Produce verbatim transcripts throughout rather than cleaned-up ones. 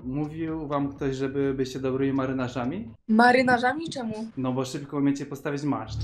mówił wam ktoś, żeby byście dobrymi marynarzami? Marynarzami? Czemu? No bo szybko umiecie postawić maszt.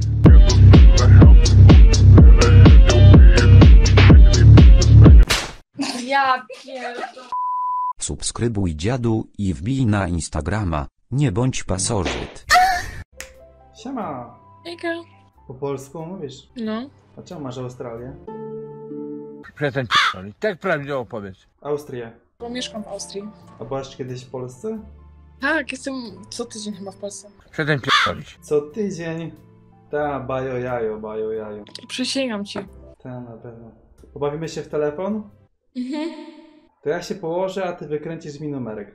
Ja pierdolę. Subskrybuj dziadu i wbij na Instagrama, nie bądź pasożyt. Siema! Hejka. Po polsku mówisz? No. A czemu masz Australię? Przestań p***olić. Tak prawdziwą powiedz. Austrię. Bo mieszkam w Austrii. A byłaś kiedyś w Polsce? Tak, jestem co tydzień chyba w Polsce. Przestań p***olić. Co tydzień. Ta, bajo jajo, bajo jajo. Przysięgam ci. Ta, na pewno. Pobawimy się w telefon? Mhm. To ja się położę, a ty wykręcisz mi numerek.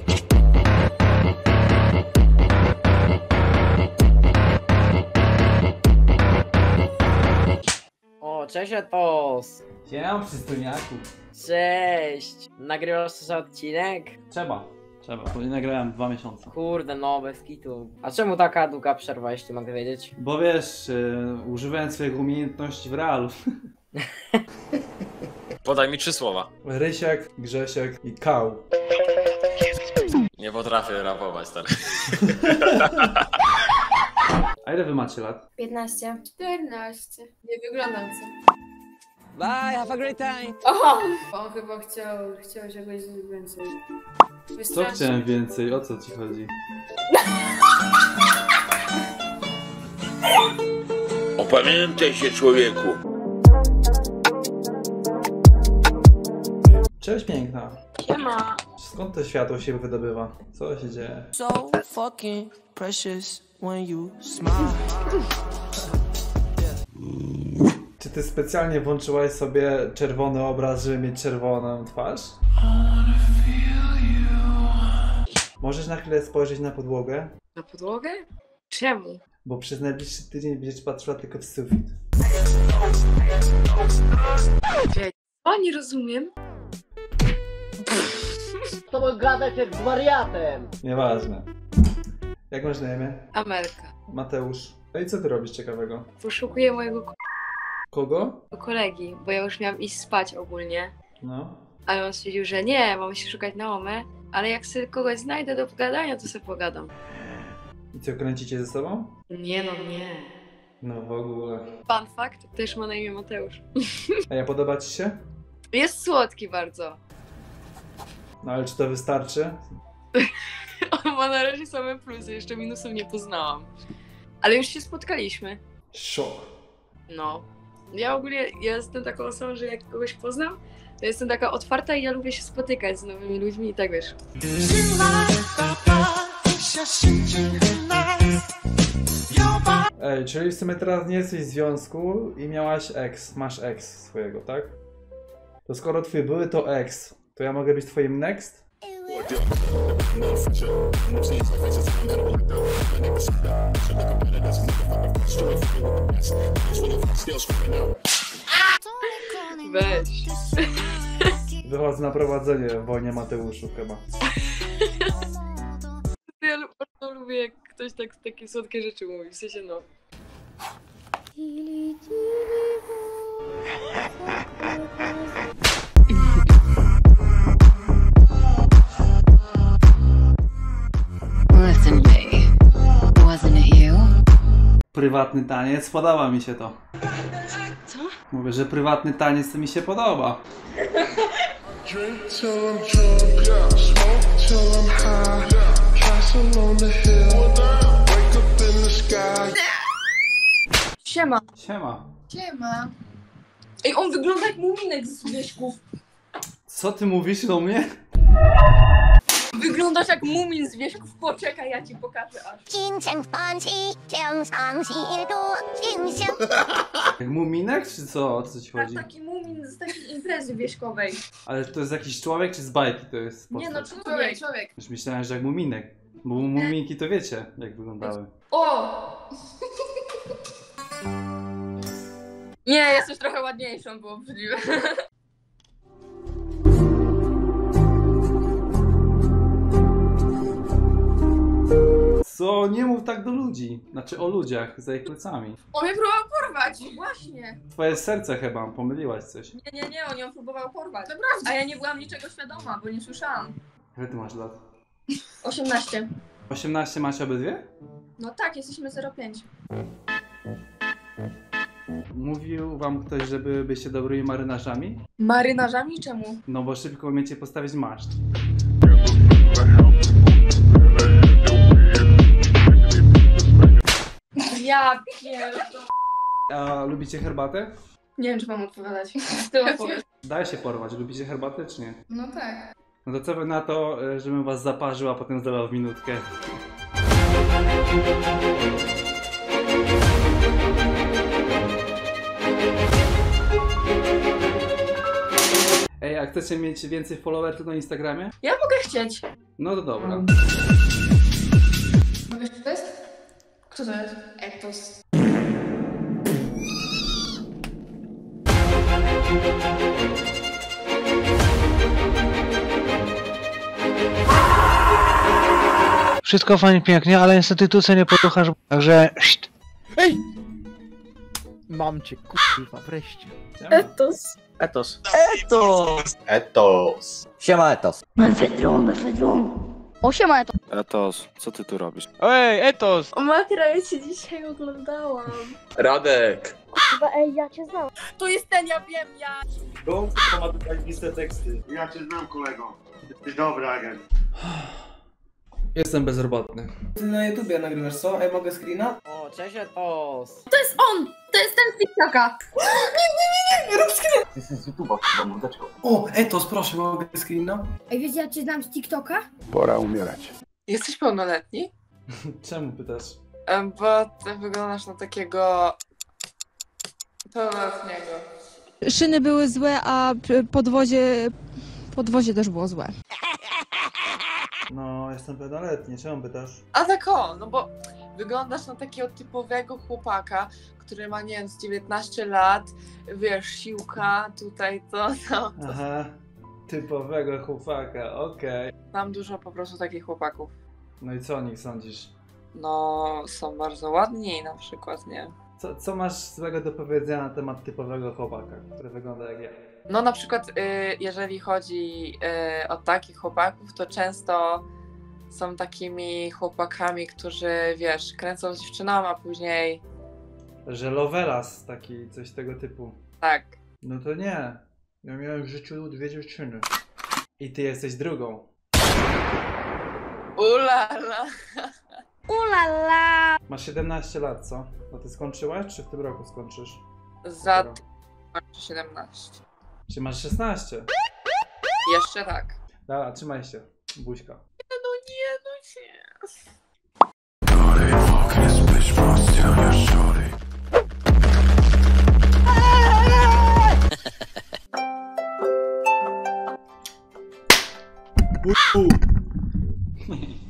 O, cześć Etos! Siema, przystojniaku. Cześć! Nagrywasz też odcinek? Trzeba. Trzeba, bo nie nagrałem dwa miesiące. Kurde, no bez kitu. A czemu taka długa przerwa, jeśli mogę wiedzieć? Bo wiesz, yy, używałem swoich umiejętności w realu. Podaj mi trzy słowa. Rysiek, Grzesiek i Kał. Nie potrafię rapować, stary. A ile wy macie lat? piętnaście. czternaście. Nie wyglądam co. Bye, have a great time! Oho! On chyba chciał, chciał czegoś więcej. Co Wystraszył. chciałem więcej? O co ci chodzi? Opamiętaj się, człowieku. Cześć piękna. Siema. Skąd to światło się wydobywa? Co się dzieje? So fucking precious when you smile. Czy ty specjalnie włączyłaś sobie czerwony obraz, żeby mieć czerwoną twarz? Możesz na chwilę spojrzeć na podłogę? Na podłogę? Czemu? Bo przez najbliższy tydzień będziesz patrzyła tylko w sufit. O, nie rozumiem. To mój gadać jak z wariatem! Nieważne. Jak masz na imię? Amelka. Mateusz. No i co ty robisz ciekawego? Poszukuję mojego ko Kogo? kolegi, bo ja już miałam iść spać ogólnie. No. Ale on stwierdził, że nie, mamy się szukać na omę. Ale jak sobie kogoś znajdę do pogadania, to sobie pogadam. I co, kręcicie ze sobą? Nie no, nie. No w ogóle. Fun fact, też ma na imię Mateusz. A ja podoba ci się? Jest słodki bardzo. No ale czy to wystarczy? On ma na razie same plusy, jeszcze minusów nie poznałam. Ale już się spotkaliśmy. Szok. No. Ja ogólnie ja jestem taką osobą, że jak kogoś poznam, to jestem taka otwarta i ja lubię się spotykać z nowymi ludźmi i tak wiesz. Ej, czyli w sumie teraz nie jesteś w związku i miałaś ex, masz ex swojego, tak? To skoro twój były to ex, to ja mogę być twoim next? Weź. Wychodź na prowadzenie w wojnie Mateuszu chyba. Ja bardzo lubię, jak ktoś tak takie słodkie rzeczy mówi, w sensie no. Listen, babe. Wasn't it you? Prywatny taniec, podoba mi się to. Co? Mówię, że prywatny taniec to mi się podoba. Siema. Siema. Siema. Ej, on wygląda jak muminek z wieśków. Co ty mówisz do mnie? Wyglądasz jak mumin z wieśków. Poczekaj, ja ci pokażę aż. Jak muminek czy co? O co ci Tak, chodzi? taki mumin z takiej imprezy wieśkowej. Ale to jest jakiś człowiek czy z bajki to jest Nie no, postać? człowiek, człowiek. Już myślałem, że jak muminek. Bo muminki to wiecie, jak wyglądały. O! Nie, jesteś trochę ładniejszą, było obrzydliwe. Co? Nie mów tak do ludzi. Znaczy o ludziach, za ich plecami. On mnie próbował porwać, właśnie. Twoje serce chyba, pomyliłaś coś. Nie, nie, nie, on ją próbował porwać. Naprawdę. A ja nie byłam niczego świadoma, bo nie słyszałam. Ile ty masz lat? osiemnaście. osiemnaście macie obydwie? No tak, jesteśmy zero pięć. Mówił wam ktoś, żeby byście dobrymi marynarzami? Marynarzami czemu? No bo szybko umiecie postawić maszt. Ja pierdolę. A lubicie herbatę? Nie wiem, czy mam odpowiadać. Ty odpowiedz. Daj się porwać, lubicie herbatę czy nie? No tak. No to co wy na to, żebym was zaparzył, a potem zdolał w minutkę? Ej, a chcecie mieć więcej followersów na Instagramie? Ja mogę chcieć. No to dobra. Mogę jeszcze to jest? Kto to jest? Ektos. Wszystko fajnie, pięknie, ale instytucja nie poruchasz, także... Szt. Ej! Mam cię, kurwa, wreszcie. Etos. Etos. Etos! Etos. Siema Etos. O, siema, Etos. Etos, co ty tu robisz? Ej, Etos! O Matra, ja cię dzisiaj oglądałam. Radek. Chyba, ej, ja cię znam. To jest ten, ja wiem, ja. Gąb to ma tutaj listę teksty. Ja cię znam, kolego. Jesteś dobry agent. Jestem bezrobotny. Ty na YouTubie nagrywasz, co? Ej, mogę screena? O, cześć Etos! To jest on! To jest ten z TikToka. Nie, nie, nie, nie, rób screen. Ty jesteś z YouTube'a, chyba mordeczko. O, Etos, proszę, mogę screena? Ej, wiecie, ja cię znam z TikToka? Pora umierać. Jesteś pełnoletni? Czemu pytasz? Em, Bo ty wyglądasz na takiego... pełnoletniego. Szyny były złe, a p- podwozie... podwozie też było złe. No, jestem pełnoletni, czemu pytasz? A tak o, no bo wyglądasz na takiego typowego chłopaka, który ma, nie wiem, z dziewiętnaście lat, wiesz, siłka, tutaj to, to. Aha, typowego chłopaka, okej. Mam dużo po prostu takich chłopaków. No i co o nich sądzisz? No, są bardzo ładni na przykład, nie? Co, co masz złego do powiedzenia na temat typowego chłopaka, który wygląda jak ja? No na przykład, y, jeżeli chodzi y, o takich chłopaków, to często są takimi chłopakami, którzy, wiesz, kręcą z dziewczyną, a później Że Lovelas, taki, coś tego typu. tak. No to nie. Ja miałem w życiu dwie dziewczyny. I ty jesteś drugą. Ulala! Ulala! Masz siedemnaście lat, co? No ty skończyłaś, czy w tym roku skończysz? Za Dopiero. siedemnaście. Czy masz szesnaście? Jeszcze tak. Dobra, trzymaj się. Buźka. No nie, no nie. Uuu.